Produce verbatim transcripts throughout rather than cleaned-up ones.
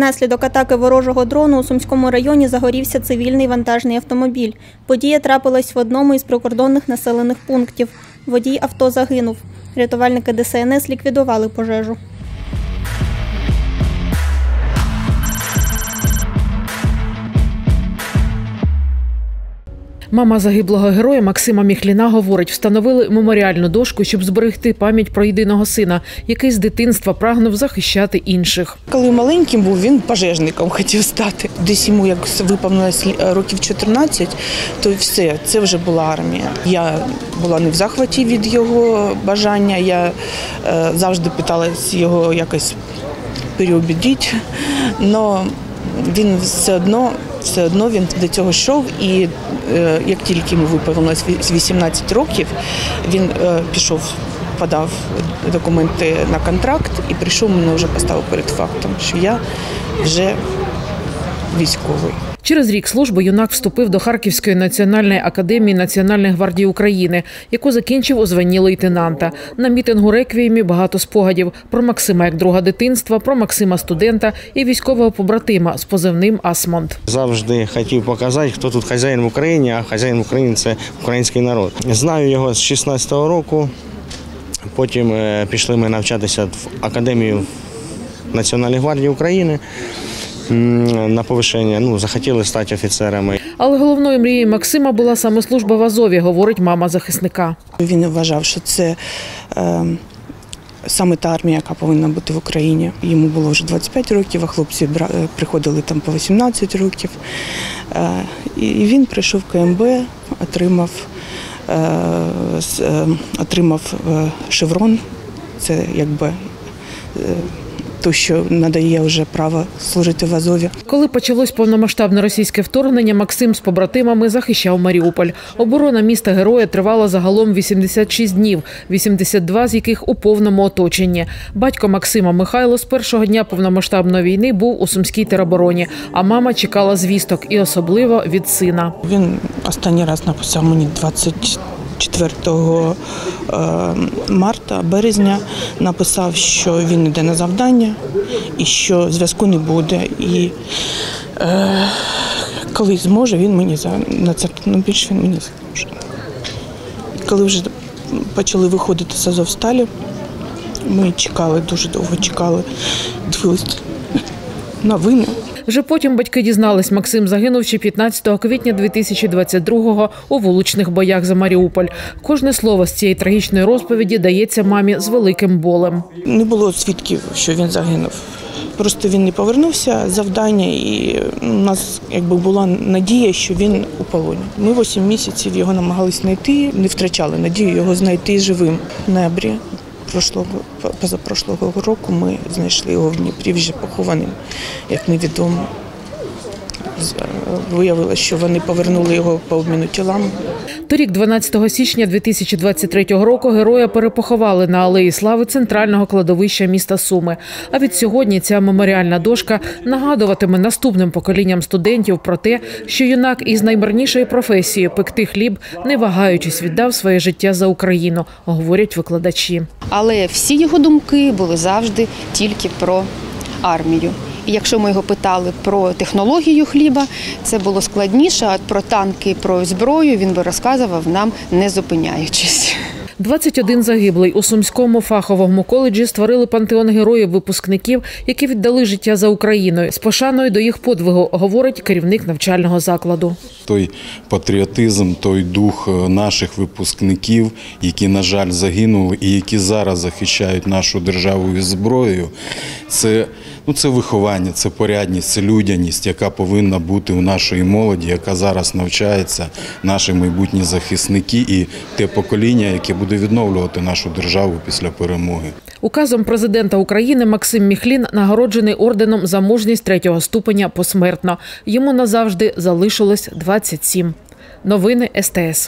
Внаслідок атаки ворожого дрону у Сумському районі загорівся цивільний вантажний автомобіль. Подія трапилась в одному із прикордонних населених пунктів. Водій авто загинув. Рятувальники Де Се Ен Ес ліквідували пожежу. Мама загиблого героя Максима Міхліна говорить, встановили меморіальну дошку, щоб зберегти пам'ять про єдиного сина, який з дитинства прагнув захищати інших. Коли маленьким був, він пожежником хотів стати. Десь йому як виповнилось років чотирнадцять, то все, це вже була армія. Я була не в захваті від його бажання, я е, завжди питалась його якось переубедити, але він все одно, все одно він до цього йшов, і е, як тільки йому виповнилось вісімнадцять років, він е, пішов, подав документи на контракт і прийшов, мене вже поставив перед фактом, що я вже військовий. Через рік служби юнак вступив до Харківської національної академії Національної гвардії України, яку закінчив у званні лейтенанта. На мітингу реквіємі багато спогадів про Максима як друга дитинства, про Максима студента і військового побратима з позивним Асмонд. Завжди хотів показати, хто тут хазяїн в Україні, а хазяїн в Україні – це український народ. Знаю його з шістнадцятого року, потім пішли ми навчатися в Академію Національної гвардії України. На повишення, ну, захотіли стати офіцерами. Але головною мрією Максима була саме служба в Азові, говорить мама захисника. Він вважав, що це е, саме та армія, яка повинна бути в Україні. Йому було вже двадцять п'ять років, а хлопці приходили там по вісімнадцять років. Е, і він прийшов в Ка Ем Бе, отримав, е, е, отримав шеврон, це якби е, то, що надає вже право служити в Азові. Коли почалось повномасштабне російське вторгнення, Максим з побратимами захищав Маріуполь. Оборона міста-героя тривала загалом вісімдесят шість днів, вісімдесят два з яких у повному оточенні. Батько Максима Михайло з першого дня повномасштабної війни був у Сумській теробороні, а мама чекала звісток, і особливо від сина. Він останній раз написав мені двадцять четвертого марта, березня, написав, що він йде на завдання і що зв'язку не буде. І е, коли зможе, він мені на це, ну, більше він мені зможе. Коли вже почали виходити з Азовсталі, ми чекали, дуже довго чекали, дивилися новини. Вже потім батьки дізнались, Максим загинув ще п'ятнадцятого квітня дві тисячі двадцять другого у вуличних боях за Маріуполь. Кожне слово з цієї трагічної розповіді дається мамі з великим болем. Не було свідків, що він загинув. Просто він не повернувся з завдання, і у нас якби була надія, що він у полоні. Ми вісім місяців його намагалися знайти, не втрачали надію його знайти живим. В ноябрі прошлого, позапрошлого року ми знайшли його в Дніпрі вже похованим, як невідомо. Виявилося, що вони повернули його по обміну тілам. Торік, дванадцятого січня дві тисячі двадцять третього року, героя перепоховали на Алеї Слави центрального кладовища міста Суми. А від сьогодні ця меморіальна дошка нагадуватиме наступним поколінням студентів про те, що юнак із наймирнішої професії – пекти хліб, не вагаючись, віддав своє життя за Україну, говорять викладачі. Але всі його думки були завжди тільки про армію. І якщо ми його питали про технологію хліба, це було складніше, а про танки, про зброю він би розказував нам, не зупиняючись. двадцять один загиблий. У Сумському фаховому коледжі створили пантеон героїв випускників, які віддали життя за Україною. З пошаною до їх подвигу, говорить керівник навчального закладу. Той патріотизм, той дух наших випускників, які, на жаль, загинули і які зараз захищають нашу державу із зброєю, це, ну, це виховання, це порядність, це людяність, яка повинна бути у нашої молоді, яка зараз навчається, наші майбутні захисники і те покоління, яке буде відновлювати нашу державу після перемоги. Указом президента України Максим Міхлін нагороджений орденом за мужність третього ступеня посмертно. Йому назавжди залишилось двадцять сім. Новини Ес Те Ес.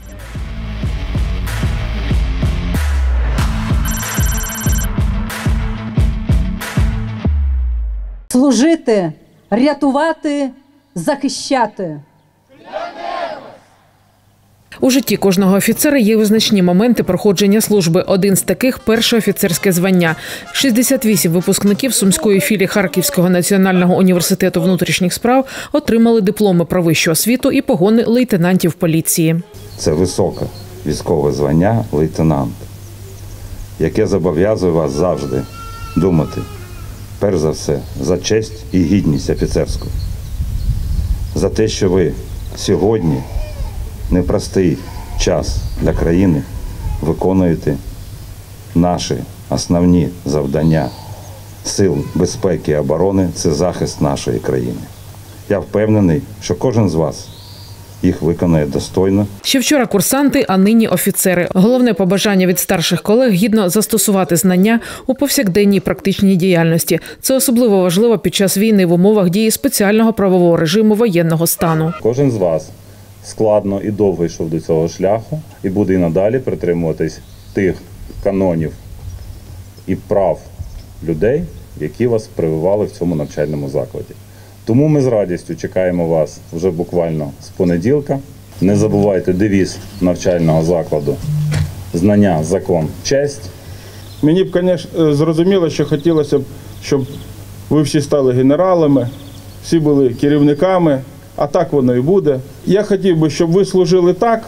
Служити, рятувати, захищати. У житті кожного офіцера є визначні моменти проходження служби. Один з таких – перше офіцерське звання. шістдесят вісім випускників Сумської філії Харківського національного університету внутрішніх справ отримали дипломи про вищу освіту і погони лейтенантів поліції. Це високе військове звання лейтенант, яке зобов'язує вас завжди думати, перш за все, за честь і гідність офіцерську. За те, що ви сьогодні непростий час для країни виконуєте наші основні завдання сил безпеки і оборони – це захист нашої країни. Я впевнений, що кожен з вас їх виконує достойно. Ще вчора курсанти, а нині офіцери. Головне побажання від старших колег – гідно застосувати знання у повсякденній практичній діяльності. Це особливо важливо під час війни в умовах дії спеціального правового режиму воєнного стану. Кожен з вас складно і довго йшов до цього шляху і буде і надалі притримуватись тих канонів і прав людей, які вас прививали в цьому навчальному закладі. Тому ми з радістю чекаємо вас вже буквально з понеділка. Не забувайте девіз навчального закладу «Знання, закон, честь». Мені б, звісно, зрозуміло, що хотілося б, щоб ви всі стали генералами, всі були керівниками, а так воно і буде. Я хотів би, щоб ви служили так,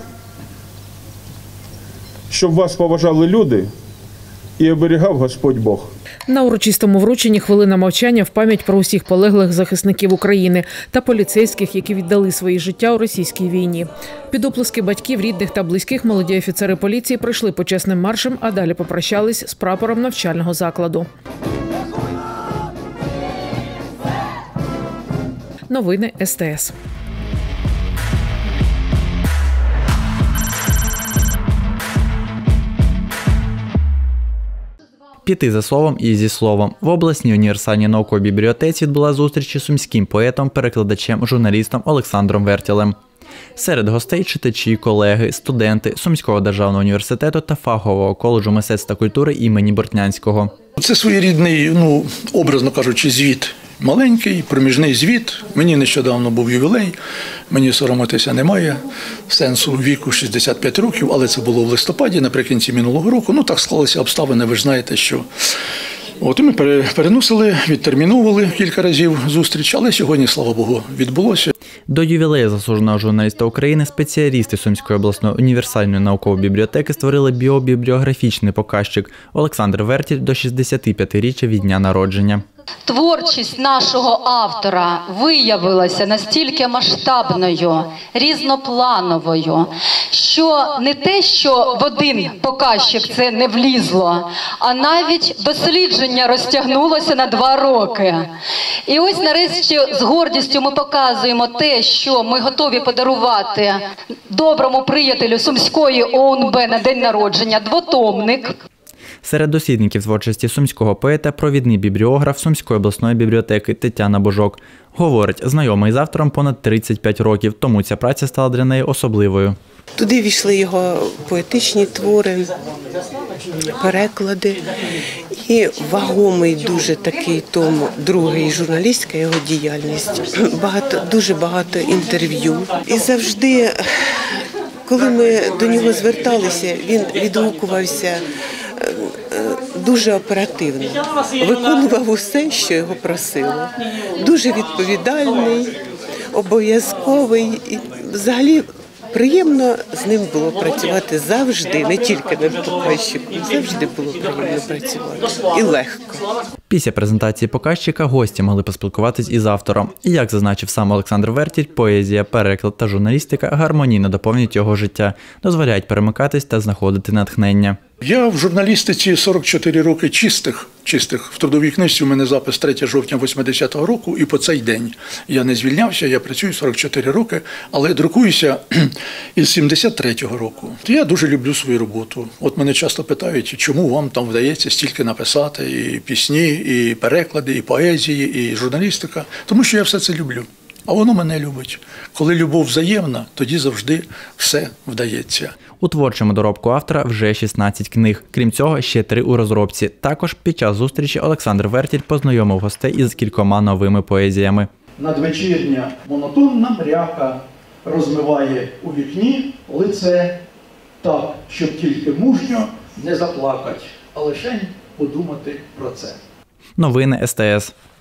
щоб вас поважали люди і оберігав Господь Бог. На урочистому врученні хвилина мовчання в пам'ять про усіх полеглих захисників України та поліцейських, які віддали свої життя у російській війні. Під оплески батьків, рідних та близьких молоді офіцери поліції пройшли почесним маршем, а далі попрощались з прапором навчального закладу. Новини ес те ес. Піти за словом і зі словом. В обласній універсальній науковій бібліотеці відбула зустріч із сумським поетом, перекладачем, журналістом Олександром Вертілем. Серед гостей – читачі, колеги, студенти Сумського державного університету та фахового коледжу мистецтв та культури імені Бортнянського. Це своєрідний, ну, образно кажучи, звіт. Маленький, проміжний звіт. Мені нещодавно був ювілей, мені соромитися немає сенсу віку шістдесят п'ять років, але це було в листопаді, наприкінці минулого року. Ну, так склалися обставини, ви ж знаєте, що... От і ми переносили, відтерміновували кілька разів зустріч, але сьогодні, слава Богу, відбулося. До ювілею заслуженого журналіста України спеціалісти Сумської обласної універсальної наукової бібліотеки створили біобібліографічний показчик «Олександр Вертіль до шістдесятип'ятиріччя від дня народження». Творчість нашого автора виявилася настільки масштабною, різноплановою, що не те, що в один показчик це не влізло, а навіть дослідження розтягнулося на два роки. І ось нарешті з гордістю ми показуємо те, що ми готові подарувати доброму приятелю Сумської о ен бе на день народження – двотомник. Серед дослідників творчості сумського поета провідний бібліограф Сумської обласної бібліотеки Тетяна Божок. Говорить, знайомий з автором понад тридцять п'ять років, тому ця праця стала для неї особливою. Туди війшли його поетичні твори, переклади і вагомий дуже такий том, другий, журналістська його діяльність. Багато, дуже багато інтерв'ю. І завжди, коли ми до нього зверталися, він відгукувався дуже оперативно, виконував усе, що його просили. Дуже відповідальний, обов'язковий і взагалі приємно з ним було працювати завжди, не тільки над показчиком, завжди було приємно працювати і легко. Після презентації показчика гості могли поспілкуватись із автором. І, як зазначив сам Олександр Вертіль, поезія, переклад та журналістика гармонійно доповнюють його життя, дозволяють перемикатись та знаходити натхнення. Я в журналістиці сорок чотири роки чистих, чистих. В трудовій книжці у мене запис третього жовтня восьмидесятого року, і по цей день я не звільнявся, я працюю сорок чотири роки, але друкуюся із сімдесят третього року. Я дуже люблю свою роботу. От мене часто питають, чому вам там вдається стільки написати, і пісні, і переклади, і поезії, і журналістика. Тому що я все це люблю. А воно мене любить. Коли любов взаємна, тоді завжди все вдається. У творчому доробку автора вже шістнадцять книг. Крім цього, ще три у розробці. Також під час зустрічі Олександр Вертіль познайомив гостей із кількома новими поезіями. Надвечірня монотонна мряка розмиває у вікні лице так, щоб тільки мужньо не заплакать, а лише подумати про це. Новини ес те ес.